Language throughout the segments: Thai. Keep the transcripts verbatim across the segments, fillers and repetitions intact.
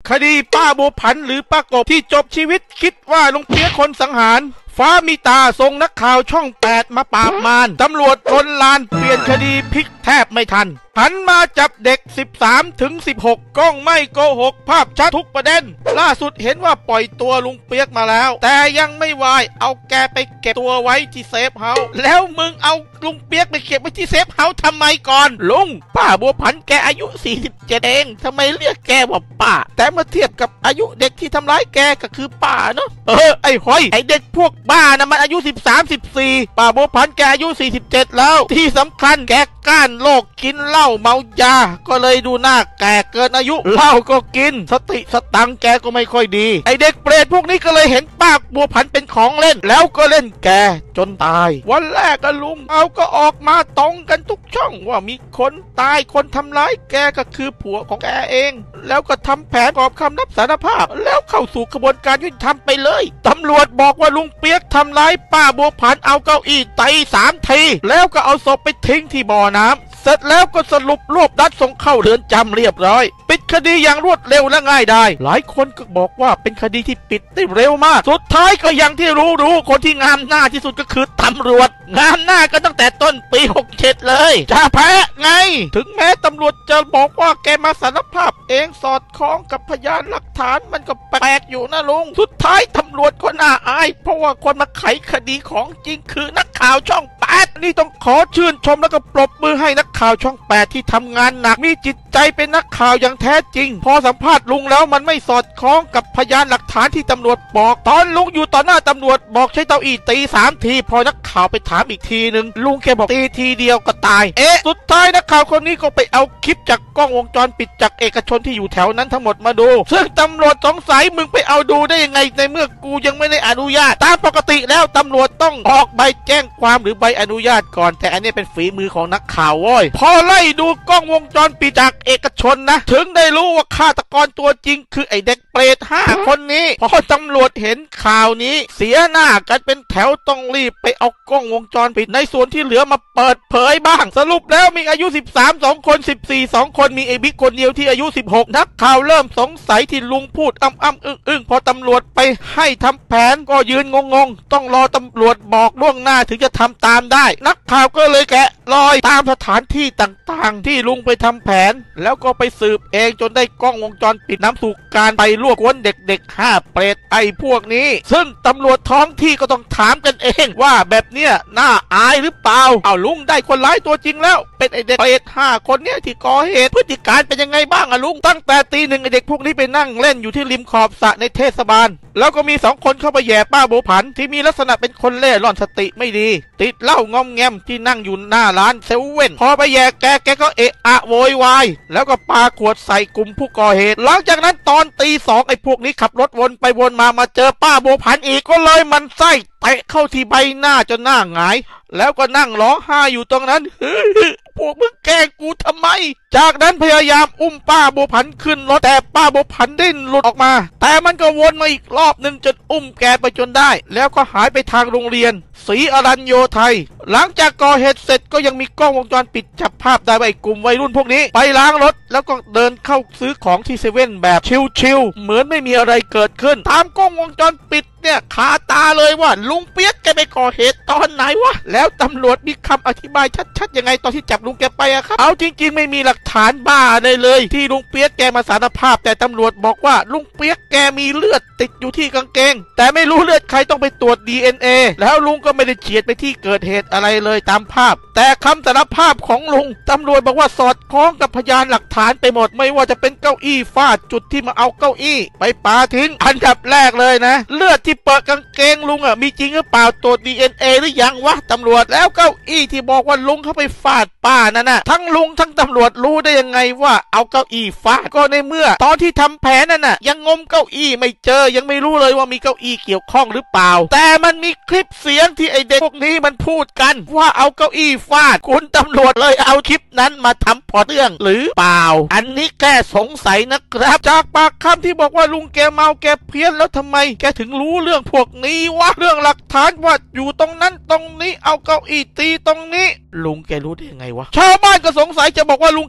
คดีป้าบัวผันหรือป้ากบที่จบชีวิตคิดว่าลุงเปี๊ยกคนสังหารฟ้ามีตาส่งนักข่าวช่องแปดมาปราบมารตำรวจล้นลานเปลี่ยนคดีพลิกแทบไม่ทันหันมาจับเด็กสิบสามถึงสิบหกกล้องไม่โกหกภาพชัดทุกประเด็นล่าสุดเห็นว่าปล่อยตัวลุงเปี๊ยกมาแล้วแต่ยังไม่วายเอาแกไปเก็บตัวไว้ที่เซฟเฮาส์แล้วมึงเอาลุงเปี๊ยกไปเก็บไว้ที่เซฟเฮาส์ทำไมก่อนลุงป้าบัวผันแกอายุสี่สิบเจ็ดเองทำไมเรียกแกว่าป้าแต่เมื่อเทียบกับอายุเด็กที่ทำร้ายแกก็คือป้าเนาะเออไอ้ห้อยไอ้เด็กพวกบ้านะมันอายุสิบสาม สิบสี่ป้าบัวผันแกอายุสี่สิบเจ็ดแล้วที่สำคัญแกก้านโรคกินเหล้าเมายาก็เลยดูหน้าแก่เกินอายุเหล้าก็กินสติสตังแกก็ไม่ค่อยดีไอเด็กเปรตพวกนี้ก็เลยเห็นป้าบัวผันเป็นของเล่นแล้วก็เล่นแกจนตายวันแรกก็ลุงเอาก็ออกมาตรงกันทุกช่องว่ามีคนตายคนทำร้ายแกก็คือผัวของแกเองแล้วก็ทำแผนกอบคำรับสารภาพแล้วเข้าสู่กระบวนการยุติธรรมไปเลยตำรวจบอกว่าลุงเปี๊ยกทำร้ายป้าบัวผันเอาเก้าอี้ตีสามทีแล้วก็เอาศพไปทิ้งที่บ่อน้ำเสร็จแล้วก็สรุปรวบรัดส่งเข้าเรือนจำเรียบร้อยปิดคดีอย่างรวดเร็วและง่ายดายหลายคนก็บอกว่าเป็นคดีที่ปิดได้เร็วมากสุดท้ายก็อย่างที่รู้รู้คนที่งามหน้าที่สุดก็คือตำรวจงามหน้าก็ตั้งแต่ต้นปีหกเจ็ดเลยจะแพ้ไงถึงแม้ตำรวจจะบอกว่าแกมาสารภาพเองสอดคล้องกับพยานหลักฐานมันก็แปลกอยู่นะลุงสุดท้ายตำรวจก็น่าอายเพราะว่าคนมาไขคดีของจริงคือนักข่าวช่องแปดนี่ต้องขอชื่นชมแล้วก็ปรบมือให้นักข่าวช่องแปดที่ทำงานหนักมีจิตใจเป็นนักข่าวอย่างแท้จริงพอสัมภาษณ์ลุงแล้วมันไม่สอดคล้องกับพยานหลักฐานที่ตำรวจบอกตอนลุงอยู่ต่อหน้าตำรวจบอกใช้เตาอี้ตีสามทีพอนักข่าวไปถามอีกทีหนึ่งลุงแกบอกตีทีเดียวก็ตายเอ๊ะสุดท้ายนักข่าวคนนี้ก็ไปเอาคลิปจากกล้องวงจรปิดจากเอกชนที่อยู่แถวนั้นทั้งหมดมาดูซึ่งตำรวจสงสัยมึงไปเอาดูได้ยังไงในเมื่อกูยังไม่ได้อนุญาตตามปกติแล้วตำรวจต้องออกใบแจ้งความหรือใบอนุญาตก่อนแต่อันนี้เป็นฝีมือของนักข่าวโว้ยพอไล่ดูกล้องวงจรปิดจากเอกชนนะถึงได้รู้ว่าฆาตกรตัวจริงคือไอเด็กเปรตห้าคนนี้พอตำรวจเห็นข่าวนี้เสียหน้ากันเป็นแถวต้องรีบไปเอากล้องวงจรปิดในส่วนที่เหลือมาเปิดเผยบ้างสรุปแล้วมีอายุสิบสาม สองคนสิบสี่ สองคนมีไอบิ๊กคนเดียวที่อายุสิบหกนักข่าวเริ่มสงสัยที่ลุงพูดอ้ำอ้ำอึ้งอึ้งพอตำรวจไปให้ทำแผนก็ยืนงงงต้องรอตำรวจบอกล่วงหน้าถึงจะทำตามได้นักข่าวก็เลยแกะรอยตามสถานที่ต่างๆที่ลุงไปทำแผนแล้วก็ไปสืบเองจนได้กล้องวงจรปิดน้ำสู่การไปรวบกวนเด็กๆห้าเปรตไอ้พวกนี้ซึ่งตำรวจท้องที่ก็ต้องถามกันเองว่าแบบเนี้ยน่าอายหรือเปล่าเอาลุงได้คนร้ายตัวจริงแล้วเป็นไอเด็กเปรตห้าคนเนี้ยที่ก่อเหตุพฤติการเป็นยังไงบ้างอะลุงตั้งแต่ตีหนึ่งไอเด็กพวกนี้ไปนั่งเล่นอยู่ที่ริมขอบสระในเทศบาลแล้วก็มีสองคนเข้าไปแย่ป้าบัวผันที่มีลักษณะเป็นคนเล่ร่อนสติไม่ดีติดเหล้างอมแงมที่นั่งอยู่หน้าร้านเซเว่นพอไปแย่แกแกก็เอะอะโวยวายแล้วก็ปาขวดใส่กลุ่มผู้ก่อเหตุหลังจากนั้นตอนตีสองไอ้พวกนี้ขับรถวนไปวนมามาเจอป้าบัวผันอีกก็เลยมันไส้เตะเข้าที่ใบหน้าจนหน้าหงายแล้วก็นั่งร้องไห้อยู่ตรงนั้นพวกมึงแกล้งกูทำไมจากนั้นพยายามอุ้มป้าบัวผันขึ้นรถแต่ป้าบัวผันดิ้นหลุดออกมาแต่มันก็วนมาอีกรอบหนึ่งจนอุ้มแกไปจนได้แล้วก็หายไปทางโรงเรียนศรีอรัญโยไทยหลังจากก่อเหตุเสร็จก็ยังมีกล้องวงจรปิดจับภาพได้ว่าไอ้กลุ่มวัยรุ่นพวกนี้ไปล้างรถแล้วก็เดินเข้าซื้อของที่เซเว่นแบบชิลๆเหมือนไม่มีอะไรเกิดขึ้นตามกล้องวงจรปิดเนี่ยคาตาเลยว่าลุงเปี๊ยกแกไปก่อเหตุตอนไหนวะแล้วตำรวจมีคำอธิบายชัดๆยังไงตอนที่จับลุงแกไปอะครับเอาจริงๆไม่มีหลักฐานบ้าเลยเลยที่ลุงเปี๊ยกแกมาสารภาพแต่ตำรวจบอกว่าลุงเปี๊ยกแกมีเลือดติดอยู่ที่กางเกงแต่ไม่รู้เลือดใครต้องไปตรวจ ดี เอ็น เอ แล้วลุงก็ไม่ได้เฉียดไปที่เกิดเหตุอะไรเลยตามภาพแต่คำสารภาพของลุงตำรวจบอกว่าสอดคล้องกับพยานหลักฐานไปหมดไม่ว่าจะเป็นเก้าอี้ฟาดจุดที่มาเอาเก้าอี้ไปปาทิ้งอันดับแรกเลยนะเลือดที่เปิดกางเกงลุงอ่ะมีจริงหรือเปล่าตรวจ ดี เอ็น เอ หรือยังวะตำรวจแล้วเก้าอี้ที่บอกว่าลุงเข้าไปฟาดป้านั่นน่ะทั้งลุงทั้งตำรวจรู้ได้ยังไงว่าเอาเก้าอี้ฟาดก็ในเมื่อตอนที่ทำแผนนั่นน่ะยังงมเก้าอี้ไม่เจอยังไม่รู้เลยว่ามีเก้าอี้เกี่ยวข้องหรือเปล่าแต่มันมีคลิปเสียงที่ไอเด็กพวกนี้มันพูดกันว่าเอาเก้าอี้ฟาดคุณตำรวจเลยเอาคลิปนั้นมาทำพอเรื่องหรือเปล่าอันนี้แค่สงสัยนะครับจากปากคำที่บอกว่าลุงแกเมาแกเพี้ยนแล้วทำไมแกถึงรู้เรื่องพวกนี้วะเรื่องหลักฐานว่าอยู่ตรงนั้นตรงนี้เอาเก้าอี้ตีตรงนี้ลุงแกรู้ได้ยังไงวะชาวบ้านก็สงสัยจะบอกว่าลุงแก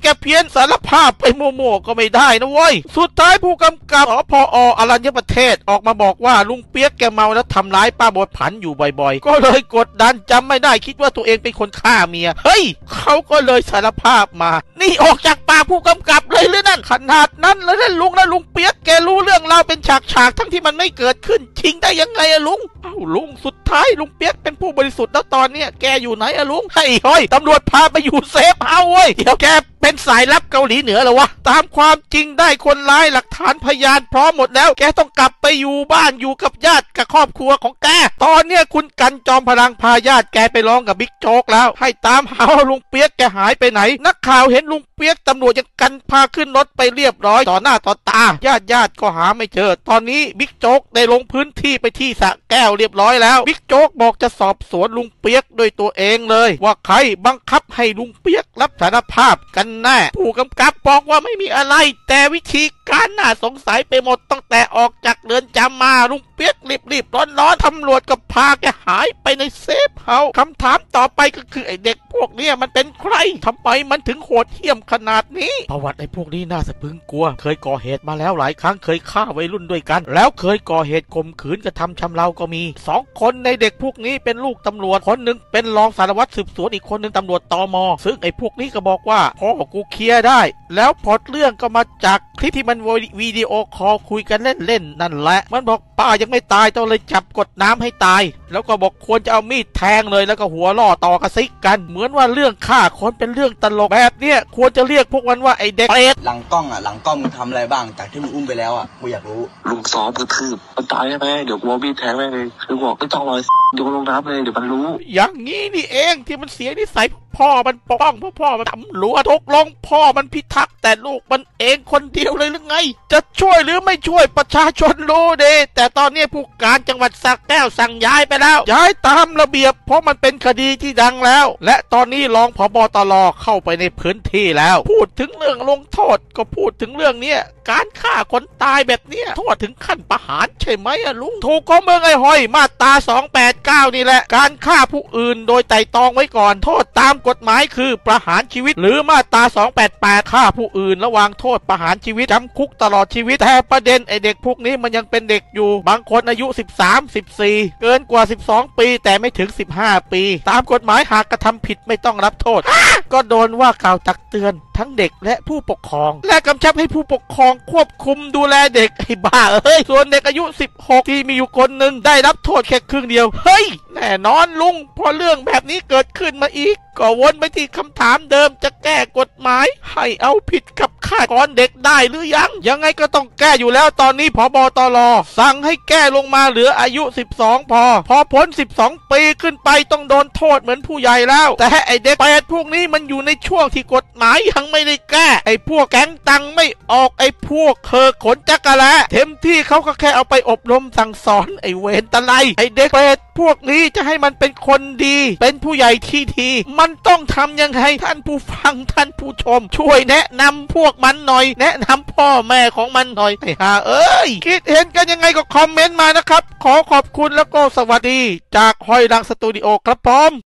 เพี้ยนสารภาพไปมั่วๆก็ไม่ได้นะเว้ยสุดท้ายผู้กำกับอพออรัญญประเทศออกมาบอกว่าลุงเปียกแกเมาแล้วทำร้ายป้าบัวผันอยู่บ่อยๆก็เลยกดดันจำไม่ได้คิดว่าตัวเองเป็นคนฆ่าเมียเฮ้ยเขาก็เลยสารภาพมานี่ออกจากปากผู้กำกับเลยหรือนั่นขนาดนั้นแล้วนั่นลุงนะลุงเปียกแกรู้เรื่องราวเป็นฉากๆทั้งที่มันไม่เกิดขึ้นจริงได้ยังไงอะลุงเอ้าลุงสุดท้ายลุงเปียกเป็นผู้บริสุทธิ์แล้วตอนเนี้ยแกอยู่ไหนอะลุงให้ห้อยตำรวจพาไปอยู่เซฟเฮาส์เว้ยเดี๋ยวแกเป็นสายลับเกาหลีเหนือเหรอวะตามความจริงได้คนร้ายหลักฐานพยานพร้อมหมดแล้วแกต้องกลับไปอยู่บ้านอยู่กับญาติกับครอบครัวของแกตอนเนี้ยคุณกันจอมพลังพาญาติแกไปร้องกับบิ๊กโจ๊กแล้วให้ตามหาว่าลุงเปียกแกหายไปไหนนักข่าวเห็นลุงเปียกตำรวจยังกันพาขึ้นรถไปเรียบร้อยต่อหน้าต่อตาญาติญาติก็หาไม่เจอตอนนี้บิ๊กโจ๊กได้ลงพื้นที่ไปที่สระแก้วเรียบร้อยแล้วบิ๊กโจ๊กบอกจะสอบสวนลุงเปียกด้วยตัวเองเลยว่าใครบังคับให้ลุงเปียกรับสารภาพกันแน่ผู้กำกับบอกว่าไม่มีอะไรแต่วิธีการน่าสงสัยไปหมดตั้งแต่ออกจากเรือนจำมาลุงเปียกรีบๆร้อนๆตำรวจก็พาแกหายไปในเซฟเฮาส์คำถามต่อไปก็คือไอเด็กพวกนี้มันเป็นใครทำไมมันถึงโหดเหี้ยมขนาดนี้ประวัติไอพวกนี้น่าสะพรึงกลัวเคยก่อเหตุมาแล้วหลายครั้งเคยฆ่าวัยรุ่นด้วยกันแล้วเคยก่อเหตุข่มขืนกระทำชำเราก็มีสองคนในเด็กพวกนี้เป็นลูกตำรวจคนหนึ่งเป็นรองสารวัตรสืบสวนอีกคนหนึ่งตำรวจตม.ซึ่งไอพวกนี้ก็บอกว่าพ่อกูเคลียร์ได้แล้วพอเรื่องก็มาจากคลิปที่มันวิดีโอคอลคุยกันเล่นๆนั่นแหละมันบอกป้ายังไม่ตายต้องเลยจับกดน้ำให้ตายแล้วก็บอกควรจะเอามีดแทงเลยแล้วก็หัวล่อต่อกระซิกกันเหมือนว่าเรื่องฆ่าคนเป็นเรื่องตลกแบบเนี้ยควรจะเรียกพวกมันว่าไอเด็กเปรตหลังกล้องอ่ะหลังกล้องมึงทำอะไรบ้างจากที่มึงอุ้มไปแล้วอ่ะกูอยากรู้ลุงซ้อมกระทืบมันตายใช่ไหมเดี๋ยวกูเอามีดแทงแม่งเลยคือบอกไม่ต้องรอยเดี๋ยวลงน้ำเลยเดี๋ยวมันรู้อย่างงี้นี่เองที่มันเสียนิสัยพ่อมันปกป้องพ่อพ่อมันตำรวจตกลงพ่อมันพิทักษ์แต่ลูกมันเองคนเดียวเลยหรือไงจะช่วยหรือไม่ช่วยประชาชนรู้เดแต่ตอนนี้ผู้การจังหวัดสระแก้วสั่งย้ายไปแล้วย้ายตามระเบียบเพราะมันเป็นคดีที่ดังแล้วและตอนนี้รองผบ.ตร.เข้าไปในพื้นที่แล้วพูดถึงเรื่องลงโทษก็พูดถึงเรื่องเนี้ยการฆ่าคนตายแบบเนี้ยโทษถึงขั้นประหารใช่ไหมอะลุงถูกก็เมืองไอ้หอยมาตราสองแปดเก้านี่แหละการฆ่าผู้อื่นโดยไตร่ตรองไว้ก่อนโทษตามกฎหมายคือประหารชีวิตหรือมาตราสองแปดแปดฆ่าผู้อื่นระวางโทษประหารชีวิตจำคุกตลอดชีวิตแต่ประเด็นไอเด็กพวกนี้มันยังเป็นเด็กอยู่บางคนอายุสิบสาม สิบสี่เกินกว่าสิบสองปีแต่ไม่ถึงสิบห้าปีตามกฎหมายหากกระทำผิดไม่ต้องรับโทษ ก็โดนว่ากล่าวตักเตือนทั้งเด็กและผู้ปกครองและกำชับให้ผู้ปกครองควบคุมดูแลเด็กไอ้บ้าเอ้ยส่วนเด็กอายุสิบหกที่มีอยู่คนหนึ่งได้รับโทษแค่ครึ่งเดียวเฮ้ยแน่นอนลุงพอเรื่องแบบนี้เกิดขึ้นมาอีกก็วนไปที่คำถามเดิมจะแก้กฎหมายให้เอาผิดกับฆาตกรเด็กได้หรือยังยังไงก็ต้องแก้อยู่แล้วตอนนี้ผบ.ตร.สั่งให้แก้ลงมาเหลืออายุสิบสองพอพอพ้นสิบสองปีขึ้นไปต้องโดนโทษเหมือนผู้ใหญ่แล้วแต่ไอเด็กแปดพวกนี้มันอยู่ในช่วงที่กฎหมายยังไม่ได้แก้ไอพวกแก๊งตังไม่ออกไอพวกเคอขนจักรแล้เต็มที่เขาก็แค่เอาไปอบรมสั่งสอนไอเวรตะไลไอเด็กแปดพวกนี้จะให้มันเป็นคนดีเป็นผู้ใหญ่ที่ดีมันต้องทำยังไงท่านผู้ฟังท่านผู้ชมช่วยแนะนำพวกมันหน่อยแนะนำพ่อแม่ของมันหน่อยไอ้ห่าเอ้ยคิดเห็นกันยังไงก็คอมเมนต์มานะครับขอขอบคุณแล้วก็สวัสดีจากหอยรังสตูดิโอครับผม